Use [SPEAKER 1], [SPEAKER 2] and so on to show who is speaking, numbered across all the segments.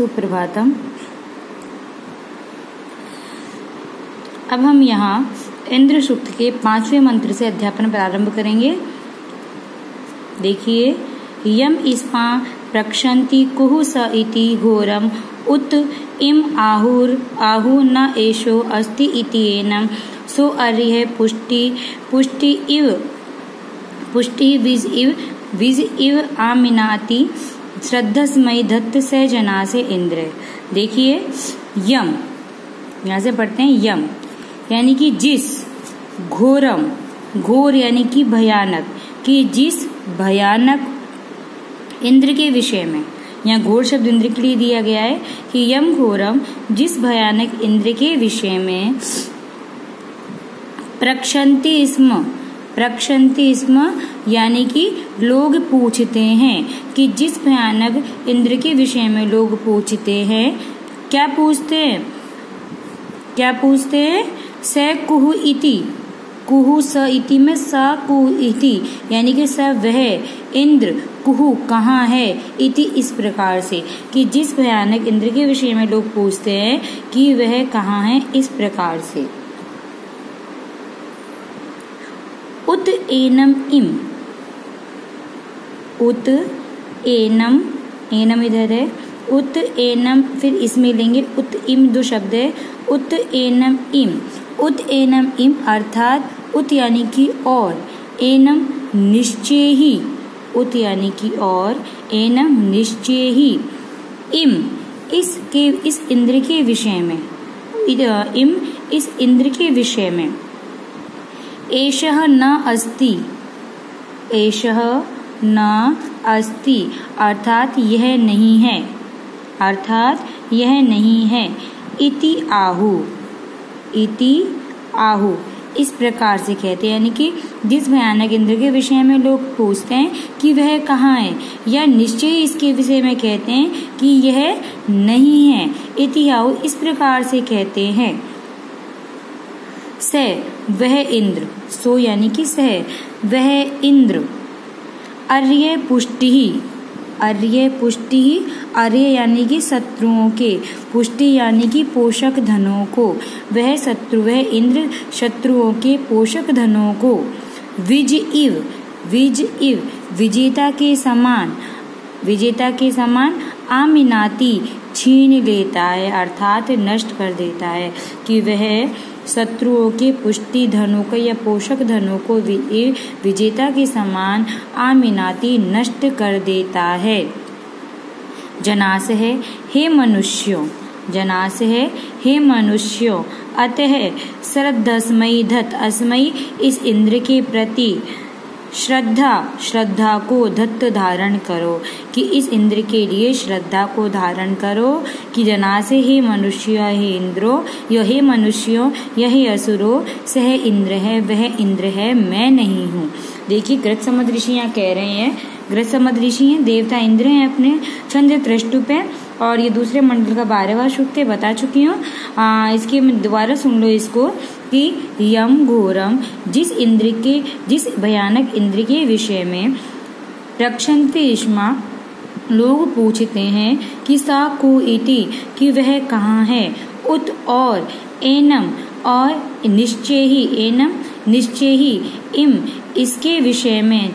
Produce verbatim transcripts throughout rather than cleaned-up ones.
[SPEAKER 1] सुप्रभातम। अब हम यहाँ इंद्र सूक्त के पांचवें मंत्र से अध्यापन प्रारंभ करेंगे। देखिए, यम इस्मा प्रक्षन्ति कुहु स इति घोरम उत इम आहुर आहु न एषो अस्ति इति एनम सो अर्य पुष्टि पुष्टि इव पुष्टि विज इव विज इव आमिनाति श्रद्धस्मयी दत्त से जना से इंद्र। देखिए, यम यहाँ से पढ़ते हैं यम यानी कि जिस, घोरम घोर यानी कि भयानक, कि जिस भयानक इंद्र के विषय में, यहाँ घोर शब्द इंद्र के लिए दिया गया है कि यम घोरम जिस भयानक इंद्र के विषय में प्रक्षन्ति स्म प्रक्षन्ति स्म यानी कि लोग पूछते हैं, कि जिस भयानक इंद्र के विषय में लोग पूछते हैं। क्या पूछते हैं क्या पूछते हैं स कुहु इति, कुहु स इति में स कुहु इति यानी कि स वह इंद्र, कुहु कहाँ है, इति इस प्रकार से, कि जिस भयानक इंद्र के विषय में लोग पूछते हैं कि वह कहाँ है, इस प्रकार से। उत एनम इम, उत एनम, एनम इधर है, उत एनम फिर इसमें लेंगे उत इम, दो शब्द है, उत एनम इम। उत एनम इम अर्थात उत यानी कि और, एनम निश्चय ही, उत यानी कि और, एनम निश्चय ही, इम इसके इस इंद्र के विषय में, इम इस इंद्र के विषय में, एषः न अस्ति, एषः न अस्ति अर्थात यह नहीं है, अर्थात यह नहीं है, इति आहु, इति आहु इस प्रकार से कहते हैं, यानी कि जिस भयानक इंद्र के विषय में लोग पूछते हैं कि वह कहाँ है, या निश्चय इसके विषय में कहते हैं कि यह नहीं है, इति आहु इस प्रकार से कहते हैं। स वह इंद्र, सो यानी कि सह वह इंद्र, अर्य पुष्टि ही, अर्य पुष्टि ही, अर्य यानी कि शत्रुओं के, पुष्टि यानी कि पोषक धनों को, वह शत्रु वह इंद्र शत्रुओं के पोषक धनों को, विज इव, विज इव विजेता के समान, विजेता के समान, आमिनाती छीन लेता है अर्थात नष्ट कर देता है, कि वह शत्रुओं के पुष्टि धनों को या पोषक धनों को विजेता के समान आमिनाती नष्ट कर देता है। जनास है हे मनुष्यों, जनास है हे मनुष्यों, अतः श्रद्धस्मयी धत अस्मयी इस इंद्र के प्रति श्रद्धा, श्रद्धा को धत्त धारण करो, कि इस इंद्र के लिए श्रद्धा को धारण करो, कि जना से हे मनुष्य हे इंद्रो, यह हे मनुष्यों यह असुरो, सह इंद्र है वह इंद्र है मैं नहीं हूँ। देखिए, ग्रथ समद ऋषि यहाँ कह रहे हैं, ग्रथ समद ऋषि हैं, देवता इंद्र हैं अपने छंद त्रष्टुप है, और ये दूसरे मंडल का बारहवां सूक्त बता चुकी हूँ। इसके दोबारा सुन लो इसको, कि यम घोरम जिस इंद्र के जिस भयानक इंद्र के विषय में रक्षन्ति स्मा लोग पूछते हैं कि सा को इति कि वह कहाँ है, उत और, एनम और, निश्चय ही, एनम निश्चय ही, इम इसके विषय में,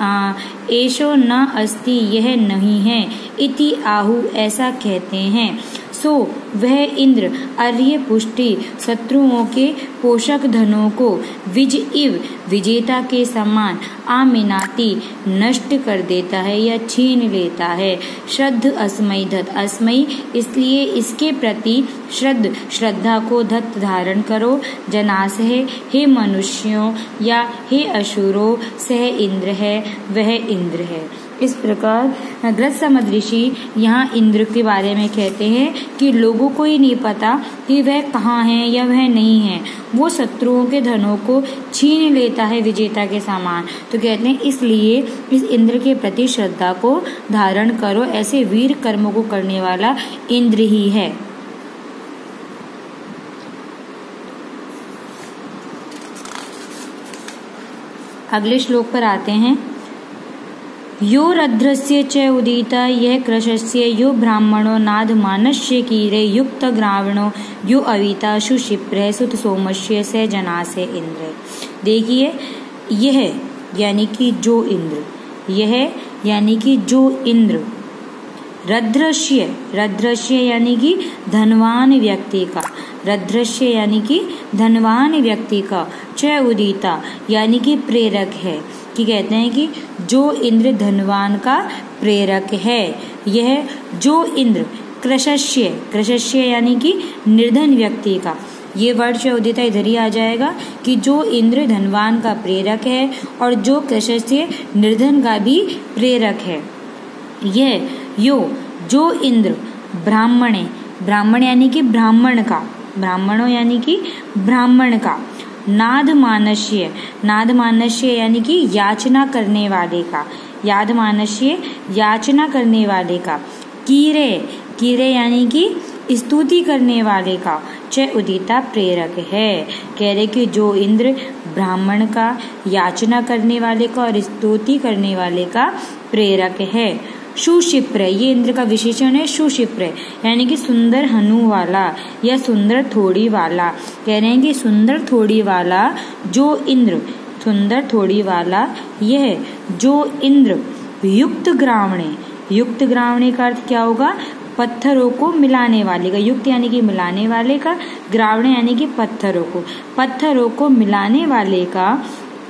[SPEAKER 1] एषो न अस्ति यह नहीं है, इति आहु ऐसा कहते हैं। सो वह इंद्र अर्य पुष्टि शत्रुओं के पोषक धनों को, विज इव विजेता के समान, आमिनाती नष्ट कर देता है या छीन लेता है। श्रद्ध अस्मयी धत अस्मयी इसलिए इसके प्रति श्रद्ध श्रद्धा को धत धारण करो। जनास है हे मनुष्यों या हे असुरों, सह इंद्र है वह इंद्र है। इस प्रकार ग्रथ समद ऋषि यहाँ इंद्र के बारे में कहते हैं कि लोगों को ही नहीं पता कि वह कहाँ है या वह नहीं है, वो शत्रुओं के धनों को छीन लेता है विजेता के समान। तो कहते हैं इसलिए इस इंद्र के प्रति श्रद्धा को धारण करो, ऐसे वीर कर्मों को करने वाला इंद्र ही है। अगले श्लोक पर आते हैं। यो रध्रस्य च उदिता यह कृशस्य यो ब्राह्मणो नादमानस्य कीरे युक्त ग्रावणो यो अविता सुशिप्र सुत सोमस्य से जनासे इंद्र। देखिए यह यानी कि जो इंद्र, यह यानी कि जो इंद्र, रध्रस्य, रध्रस्य यानी कि धनवान व्यक्ति का, रध्रस्य यानी कि धनवान व्यक्ति का, च उदिता यानी कि प्रेरक है, कि कहते हैं कि जो इंद्र धनवान का प्रेरक है। यह जो इंद्र कृशस्य, कृशस्य यानी कि निर्धन व्यक्ति का, ये वर्ड च उदिता इधर ही आ जाएगा कि जो इंद्र धनवान का प्रेरक है और जो कृशस्य निर्धन का भी प्रेरक है। यह यो जो इंद्र ब्राह्मणे, ब्राह्मण यानी कि ब्राह्मण का, ब्राह्मणों यानी कि ब्राह्मण का, नाद मानस्य, नाद मानस्य यानी कि याचना करने वाले का, याद मानस्य याचना करने वाले का, कीरे, कीरे यानी कि स्तुति करने वाले का, च उदिता प्रेरक है। कह रहे कि जो इंद्र ब्राह्मण का, याचना करने वाले का और स्तुति करने वाले का प्रेरक है। सुशिप्र, ये इंद्र का विशेषण है सुशिप्र, यानी कि सुंदर हनु वाला या सुंदर थोड़ी वाला। कह रहे हैं कि सुंदर थोड़ी वाला जो इंद्र, सुंदर थोड़ी वाला यह जो इंद्र युक्त ग्रावणे, युक्त ग्रावणे का अर्थ क्या होगा? पत्थरों को मिलाने वाले का, युक्त यानी कि मिलाने वाले का, ग्रावणे यानी कि पत्थरों को, पत्थरों को मिलाने वाले का,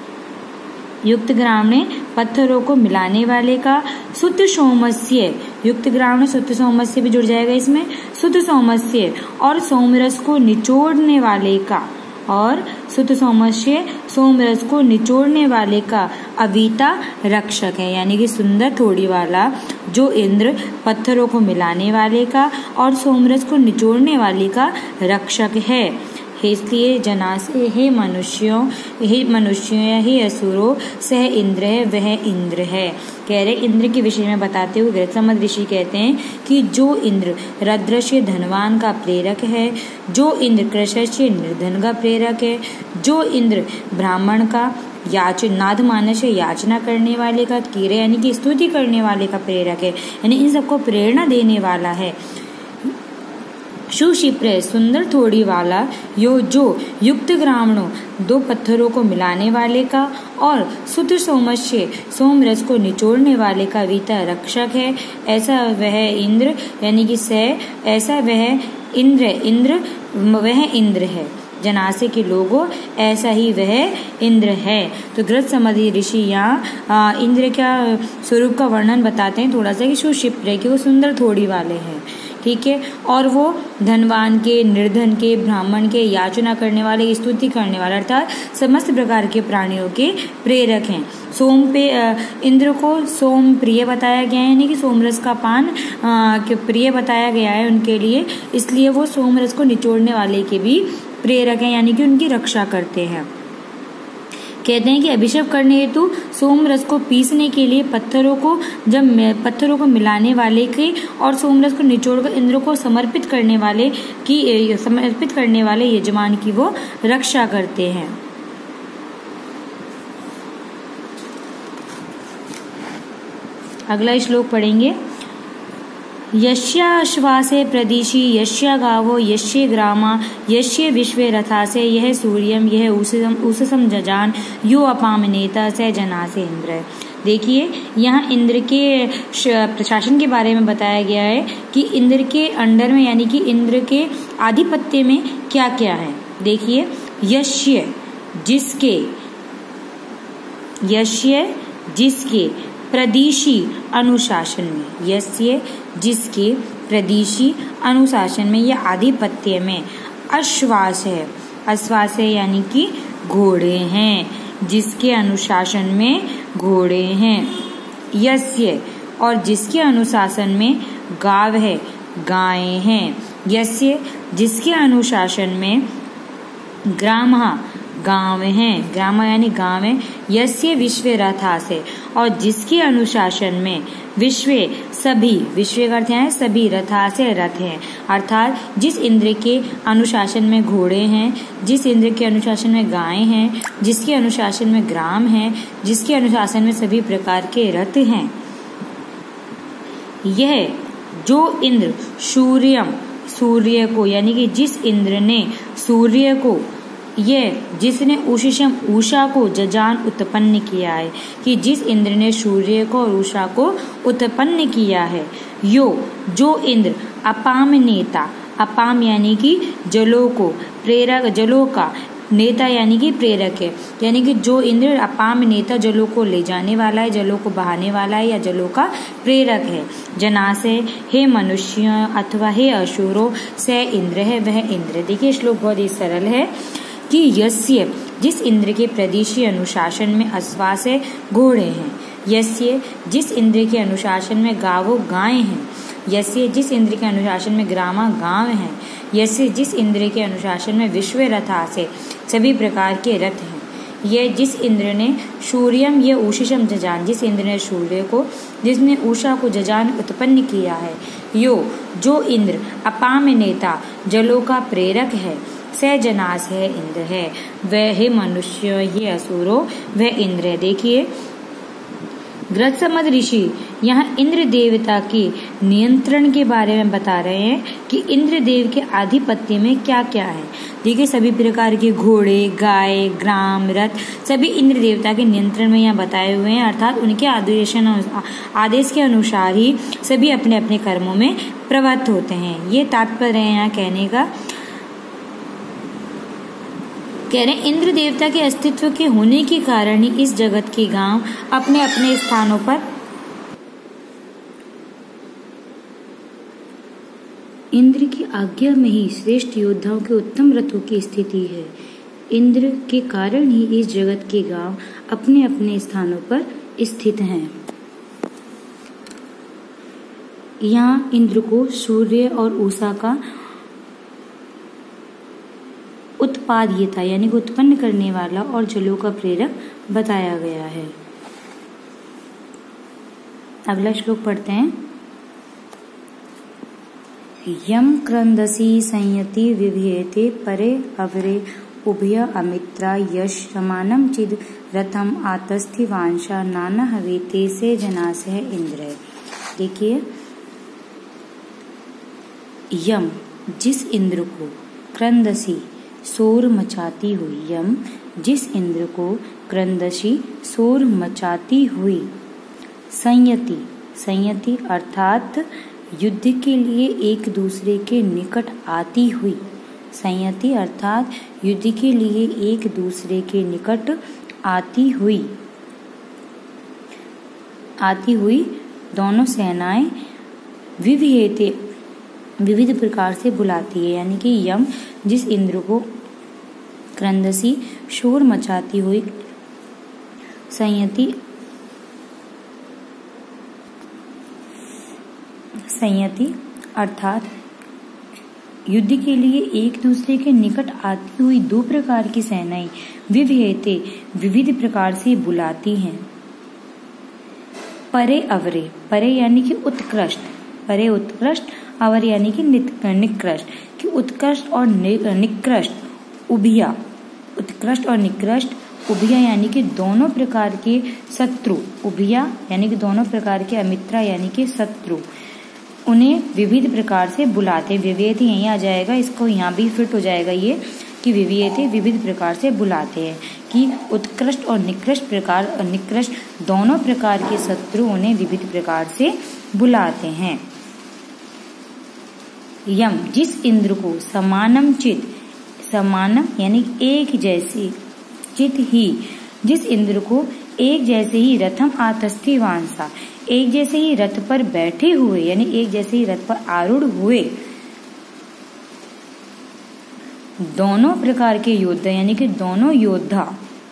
[SPEAKER 1] युक्त ग्रावणे पत्थरों को मिलाने वाले का, सुत सोमस्य, युक्त ग्रावणे सुत सोमस्य भी जुड़ जाएगा इसमें, सुत सोमस्य और सोमरस को निचोड़ने वाले का, और सुत सोमस्य सोमरस को निचोड़ने वाले का अविता रक्षक है, यानी कि सुंदर थोड़ी वाला जो इंद्र पत्थरों को मिलाने वाले का और सोमरस को निचोड़ने वाले का रक्षक है। इसलिए जनासे हे मनुष्यों, हे मनुष्यों, हे असुरों, सह इंद्र है, वह इंद्र है। कह रहे इंद्र के विषय में बताते हुए गृहसमद ऋषि कहते हैं कि जो इंद्र रध्रस्य धनवान का प्रेरक है, जो इंद्र कृशस्य निर्धन का प्रेरक है, जो इंद्र ब्राह्मण का याच नाद मानस याचना करने वाले का, कीरे यानी कि स्तुति करने वाले का प्रेरक है, यानी इन सबको प्रेरणा देने वाला है। सुशिप्र, सुंदर थोड़ी वाला, यो जो युक्त ग्रावणों दो पत्थरों को मिलाने वाले का, और सुत सोमस्य सोमरस को निचोड़ने वाले का वीता रक्षक है। ऐसा वह इंद्र यानी कि सह, ऐसा वह इंद्र, इंद्र वह इंद्र है। जनासे के लोगों ऐसा ही वह इंद्र है। तो गृहसमदि ऋषि यहाँ इंद्र का स्वरूप का वर्णन बताते हैं थोड़ा सा कि सुशिप्र है, कि वो सुंदर थोड़ी वाले हैं, ठीक है, और वो धनवान के, निर्धन के, ब्राह्मण के, याचना करने वाले, स्तुति करने वाले, अर्थात समस्त प्रकार के प्राणियों के प्रेरक हैं। सोम पे इंद्र को सोम प्रिय बताया गया है, यानी कि सोमरस का पान के प्रिय बताया गया है उनके लिए, इसलिए वो सोमरस को निचोड़ने वाले के भी प्रेरक हैं, यानी कि उनकी रक्षा करते हैं। कहते हैं कि अभिषेक करने हेतु सोमरस को पीसने के लिए पत्थरों को, जब पत्थरों को मिलाने वाले के और सोमरस को निचोड़कर इंद्र को समर्पित करने वाले की, समर्पित करने वाले यजमान की वो रक्षा करते हैं। अगला श्लोक पढ़ेंगे। यस्याश्वासे प्रदिशि यस्या गावो यस्ये ग्रामा यस्ये विश्वे रथासे यह सूर्यम यह उषसम जजान यो अपामनेता से जनासे इंद्र। देखिए यहाँ इंद्र के प्रशासन के बारे में बताया गया है कि इंद्र के अंडर में, यानी कि इंद्र के आधिपत्य में क्या क्या है। देखिए यस्य जिसके, यस्य जिसके, प्रदिशि अनुशासन में, यस्य जिसके, प्रदिशि अनुशासन में या आधिपत्य में, अश्वास है, अश्वास है यानी कि घोड़े हैं, जिसके अनुशासन में घोड़े हैं, यस्य और जिसके अनुशासन में गाव है, गायें हैं, यस्य जिसके अनुशासन में ग्रामः गांव हैं, ग्राम यानी गांव है, यस्य विश्वे रथासे और जिसके अनुशासन में विश्वे सभी, विश्व का अर्थ है सभी, रथासे रथ हैं, अर्थात जिस इंद्र के अनुशासन में घोड़े हैं, जिस इंद्र के अनुशासन में गायें हैं, जिसके अनुशासन में ग्राम हैं, जिसके अनुशासन में सभी प्रकार के रथ हैं। यह जो इंद्र सूर्यम सूर्य को यानी कि जिस इंद्र ने सूर्य को यह जिसने उषिषम उषा को जजान उत्पन्न किया है कि जिस इंद्र ने सूर्य को और उषा को उत्पन्न किया है। यो जो इंद्र अपाम नेता अपाम यानी कि जलों को प्रेरक जलों का नेता यानी कि प्रेरक है यानी कि जो इंद्र अपाम नेता जलों को ले जाने वाला है जलों को बहाने वाला है या जलों का प्रेरक है। जनासे हे मनुष्य अथवा हे असुरो स इंद्र है वह इंद्र। देखिए श्लोक बहुत ही सरल है कि यस्य जिस इंद्र के प्रदेशीय अनुशासन में अश्वास है घोड़े हैं। यस्य जिस इंद्र के अनुशासन में गावो गायें हैं। यस्य जिस इंद्र के अनुशासन में ग्रामा गांव हैं। यस्य जिस इंद्र के अनुशासन में विश्व रथासे सभी प्रकार के रथ हैं। यह जिस इंद्र ने सूर्यम ये उषिषम जजान जिस इंद्र ने सूर्य को जिसने उषा को जजान उत्पन्न किया है। यो जो इंद्र अपाम नेता जलों का प्रेरक है। स जनास है इंद्र है वह हे मनुष्य ये असुरो वह इंद्र है। देखिए ग्रत्समद ऋषि यहाँ इंद्र देवता के नियंत्रण के बारे में बता रहे हैं कि इंद्र देव के आधिपत्य में क्या क्या है। देखिए सभी प्रकार के घोड़े गाय ग्राम रथ सभी इंद्र देवता के नियंत्रण में यहाँ बताए हुए हैं अर्थात उनके आदेश आदेश के अनुसार ही सभी अपने अपने कर्मों में प्रवृत्त होते हैं। ये तात्पर्य है यहाँ कहने का। कह रहे इंद्र देवता के अस्तित्व के होने के कारण ही इस जगत के गांव अपने अपने स्थानों पर इंद्र की आज्ञा में ही श्रेष्ठ योद्धाओं के उत्तम रथों की स्थिति है। इंद्र के कारण ही इस जगत के गांव अपने अपने स्थानों पर स्थित हैं। यहाँ इंद्र को सूर्य और उषा का उत्पादयिता यानी कि उत्पन्न करने वाला और जलों का प्रेरक बताया गया है। अगला श्लोक पढ़ते हैं। यम क्रंदसी संयति विभेते परे अवरे उभय अमित्रा यश समानम चिद रथम आतस्थि वांशा नाना हवेते से जनास है इंद्र। देखिए यम जिस इंद्र को क्रंदसी शोर मचाती हुई यम जिस इंद्र को क्रंदसी शोर मचाती हुई संयति संयति अर्थात युद्ध के लिए एक दूसरे के निकट आती हुई संयति अर्थात युद्ध के लिए एक दूसरे के निकट आती हुई आती हुई दोनों सेनाएं विविधे विविध प्रकार से बुलाती है यानी कि यम जिस इंद्र को क्रंदसी शोर मचाती हुई संयति संयति अर्थात युद्ध के लिए एक दूसरे के निकट आती हुई दो प्रकार की सेनाएं विविधे विविध प्रकार से बुलाती हैं। परे अवरे परे यानी कि उत्कृष्ट परे उत्कृष्ट अवर यानी कि निकृष्ट कि उत्कृष्ट और निकृष्ट उभिया उत्कृष्ट और निकृष्ट उभिया यानी कि दोनों प्रकार के शत्रु उभिया यानी कि दोनों प्रकार के अमित्रा यानी कि शत्रु उन्हें विविध प्रकार से बुलाते। विविध यहीं आ जाएगा इसको यहाँ भी फिट हो जाएगा ये कि विविध विविध प्रकार से बुलाते हैं कि उत्कृष्ट और निकृष्ट प्रकार और निकृष्ट दोनों प्रकार के शत्रु उन्हें विविध प्रकार से बुलाते हैं। यम जिस इंद्र को समानम चित समानम यानी एक जैसे चित ही जिस इंद्र को एक जैसे ही रथम आतस्थि वांसा एक जैसे ही रथ पर बैठे हुए यानी एक जैसे ही रथ पर आरूढ़ हुए दोनों प्रकार के योद्धा यानी कि दोनों योद्धा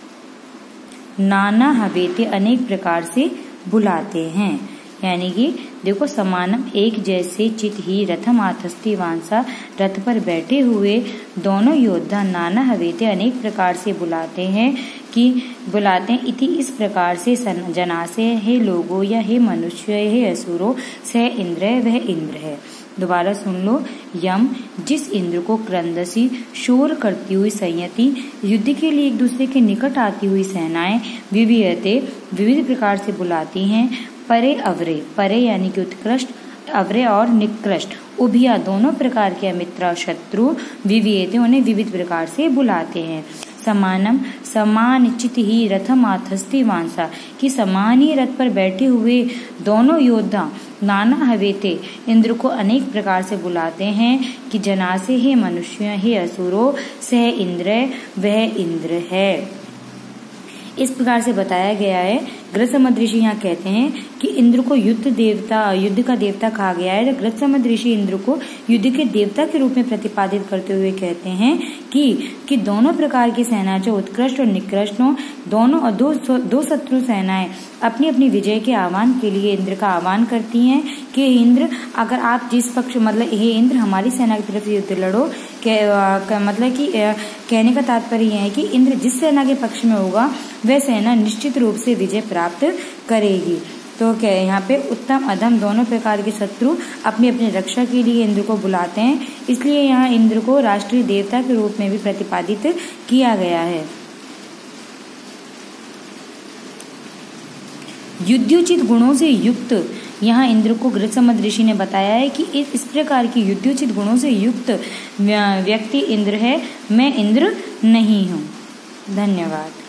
[SPEAKER 1] नाना हवेते अनेक प्रकार से बुलाते हैं। यानी कि देखो समानम एक जैसे चित ही रथम आतस्थि वांसा रथ पर बैठे हुए दोनों योद्धा नाना हवेते अनेक प्रकार से बुलाते हैं कि बुलाते हैं इति इस प्रकार से जनासे हे लोगो या हे मनुष्य हे असुरो सह इंद्र वह इंद्र है। दोबारा सुन लो। यम जिस इंद्र को क्रंदसी शोर करती हुई संयति युद्ध के लिए एक दूसरे के निकट आती हुई सेनाएं विविधते विविध प्रकार से बुलाती हैं। परे अवरे परे यानी कि उत्कृष्ट अव्रय और निकृष्ट उभया दोनों प्रकार के मित्र शत्रु विवियते उन्हें विविध प्रकार से बुलाते हैं। समानम समानचित ही रथमाथस्ति वांसा कि समान ही रथ पर बैठे हुए दोनों योद्धा नाना हवेते इंद्र को अनेक प्रकार से बुलाते हैं कि जनासे हे मनुष्य हे असुरो सह इंद्र वह इंद्र है। इस प्रकार से बताया गया है। ग्रसमद ऋषि यहाँ कहते हैं कि इंद्र को युद्ध देवता युद्ध का देवता कहा गया है। ग्रसमद ऋषि इंद्र को युद्ध के देवता के रूप में प्रतिपादित करते हुए कहते हैं कि कि दोनों प्रकार की सेना जो उत्कृष्ट और निकृष्ट हो दोनों और दो दो शत्रु सेनाएं अपनी अपनी विजय के आह्वान के लिए इंद्र का आह्वान करती हैं कि इंद्र अगर आप जिस पक्ष मतलब हे इंद्र हमारी सेना की तरफ युद्ध लड़ो के, मतलब कि कहने का तात्पर्य यह है कि इंद्र जिस सेना के पक्ष में होगा वह सेना निश्चित रूप से विजय प्राप्त करेगी। तो क्या यहाँ पे उत्तम अधम दोनों प्रकार के शत्रु अपनी अपनी रक्षा के लिए इंद्र को बुलाते हैं, इसलिए यहाँ इंद्र को राष्ट्रीय देवता के रूप में भी प्रतिपादित किया गया है। युद्धोचित गुणों से युक्त यहाँ इंद्र को ग्रसमद ऋषि ने बताया है कि इस प्रकार की युद्धोचित गुणों से युक्त व्यक्ति इंद्र है, मैं इंद्र नहीं हूँ। धन्यवाद।